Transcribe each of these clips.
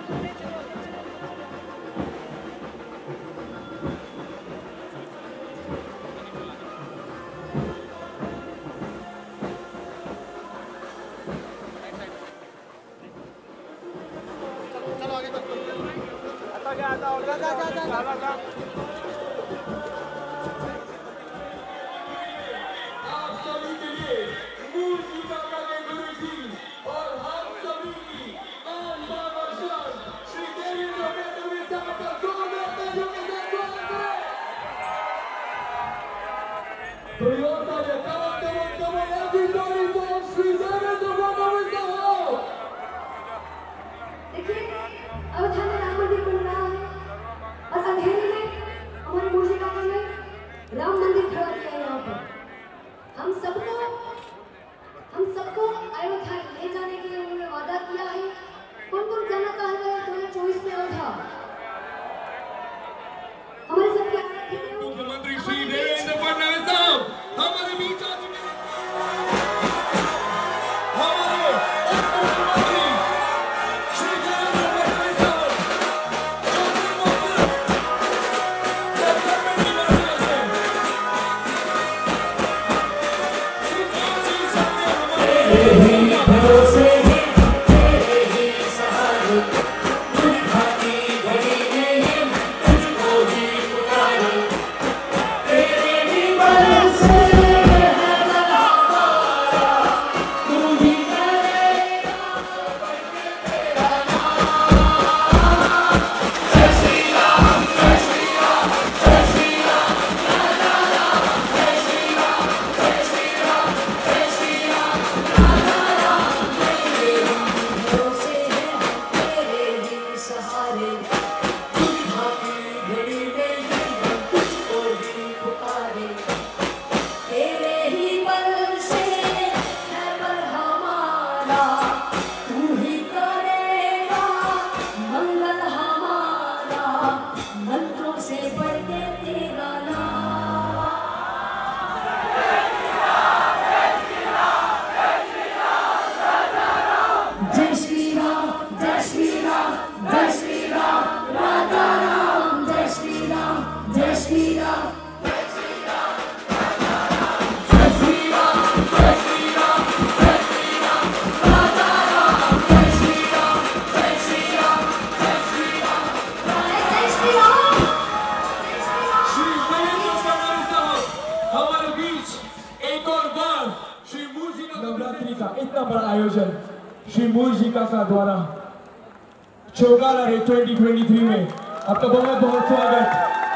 श्री मूर्जिका का द्वारा चौगाला रे 2023 में आपका बहुत बहुत स्वागत।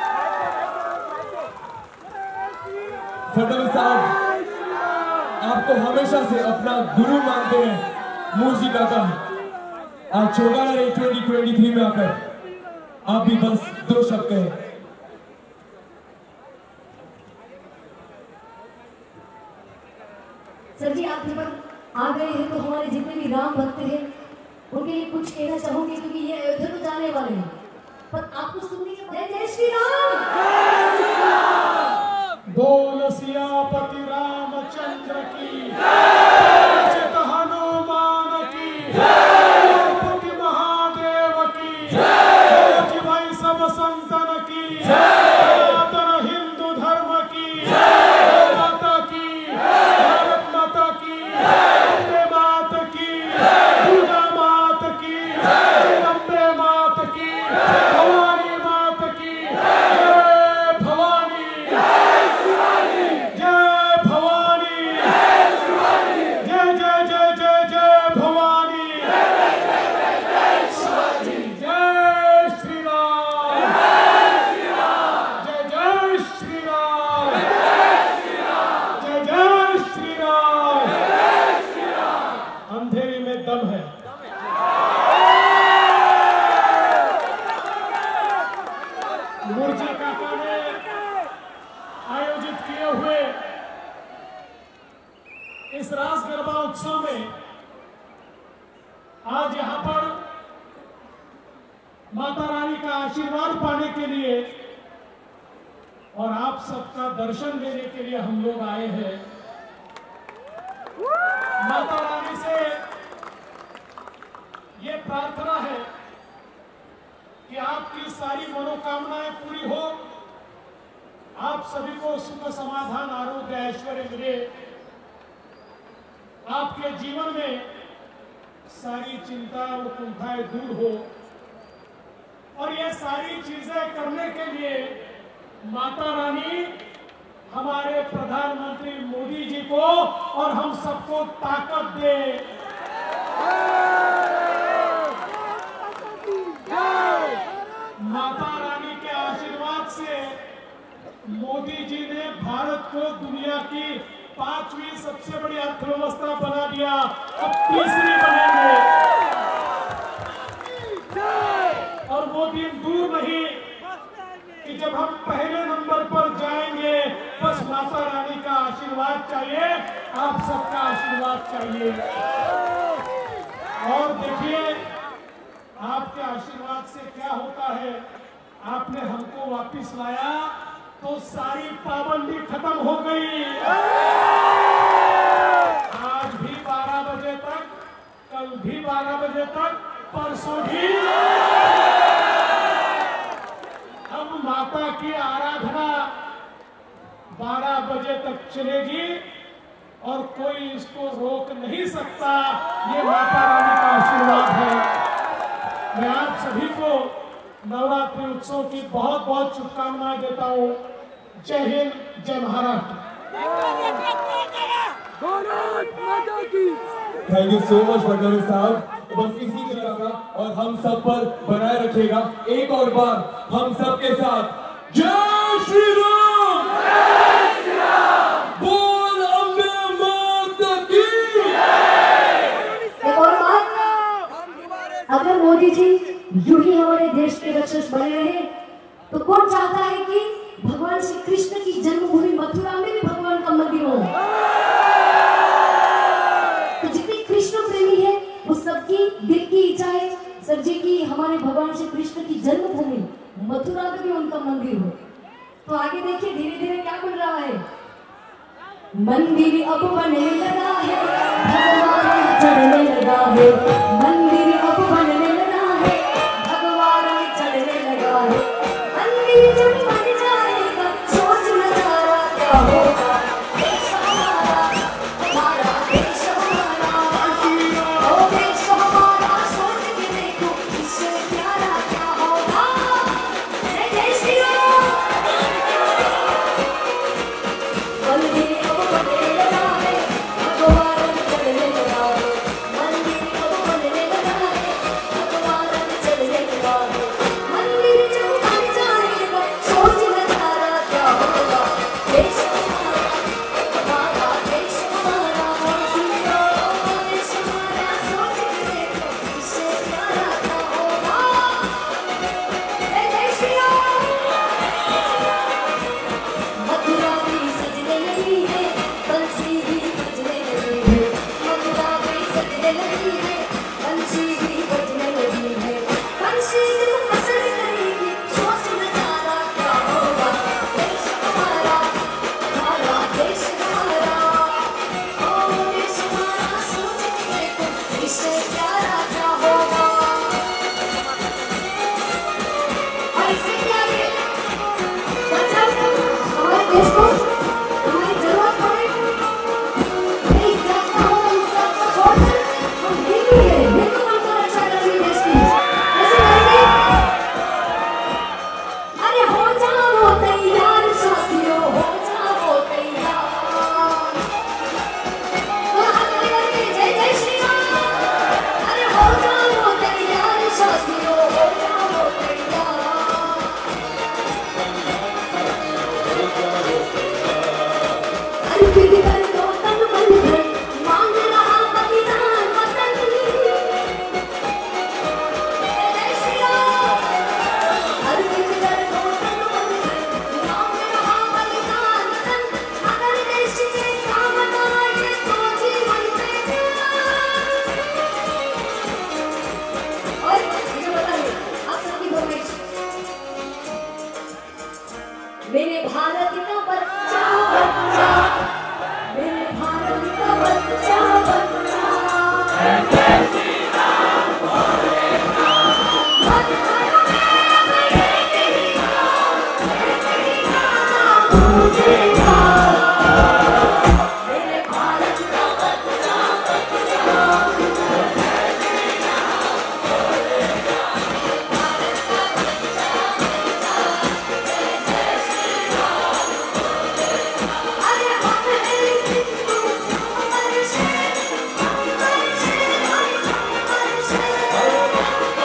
फडणवीस साहब आपको हमेशा से अपना गुरु मानते हैं मूर्जिका का। आज चौगाला रे 2023 में आकर आप भी बस 2 शब्द कहें। सर जी आप पर आ गए हैं तो हमारे जितने भी राम भक्त हैं उनके लिए कुछ कहना चाहूंगी, क्योंकि ये अयोध्या को जाने वाले हैं, पर आपको सुनने के बाद जय श्री राम, बोल सियापति रामचंद्र की जय, हनुमान की जय, पति महादेव की जय, भाई सब संतन की सनातन हिंदू धर्म की माता की, भारत माता की, वंदे मात की, दुर्गा मात की, अम्बे मात की, भवानी मात की, जय भवानी, जय भवानी, जय जय जय जय जय भवानी, जय श्री राम, जय जय श्री राम, जय जय श्री राम। अंधेरे में दम है। मूर्जिका काका ने आयोजित किए हुए इस रास गरबा उत्सव में आज यहां पर माता रानी का आशीर्वाद पाने के लिए और आप सबका दर्शन लेने के लिए हम लोग आए हैं। माता रानी से ये प्रार्थना है आपकी सारी मनोकामनाएं पूरी हो, आप सभी को सुख समाधान आरोग्य ऐश्वर्य मिले, आपके जीवन में सारी चिंता और कुंठाएं दूर हो। और ये सारी चीजें करने के लिए माता रानी हमारे प्रधानमंत्री मोदी जी को और हम सबको ताकत दे। माता रानी के आशीर्वाद से मोदी जी ने भारत को दुनिया की 5वीं सबसे बड़ी अर्थव्यवस्था बना दिया, अब तीसरी बनेंगे। और वो दिन दूर नहीं कि जब हम पहले नंबर पर जाएंगे। बस माता रानी का आशीर्वाद चाहिए, आप सबका आशीर्वाद चाहिए। और देखिए आपके आशीर्वाद से क्या होता है, आपने हमको वापिस लाया तो सारी पाबंदी खत्म हो गई। आज भी 12 बजे तक, कल भी 12 बजे तक, परसों भी अब माता की आराधना 12 बजे तक चलेगी और कोई इसको रोक नहीं सकता। ये माता रानी का आशीर्वाद है। मैं आप सभी को नवरात्रि उत्सव की बहुत बहुत शुभकामनाएं देता हूँ। जय हिंद, जय Maharashtra. Thank you so much Fadnavis साहब। बस इसी तरह का और हम सब पर बनाए रखेगा। एक और बार हम सब के साथ जय श्री राम, बोल अम्बे माता की। एक और बात, अगर मोदी जी यूं ही हमारे देश के रक्षक बने रहे तो कौन चाहता है कि भगवान श्री कृष्ण की जन्मभूमि मथुरा में भी भगवान का मंदिर हो। तो जितने कृष्ण प्रेमी है वो सबकी दिल की इच्छा है सर जी की हमारे भगवान श्री कृष्ण की जन्मभूमि मथुरा में भी उनका मंदिर हो। तो आगे देखिए धीरे धीरे क्या बन रहा है। मंदिर अब बनने लगा है, भगवान चढ़ने लगा है। मंदिर अब बनने लगा है, भगवान चढ़ने लगा है। मंदिर जब बन जाएगा सोच नजारा क्या होगा। देश हमारा, हमारा देश हमारा, ओ देश हमारा, सोच के देखो इससे प्यारा क्या होगा। जय जय श्री राम। मंदिर अब बनने लगा है, भगवान चढ़ने लगा है। मंदिर अब बनने लगा है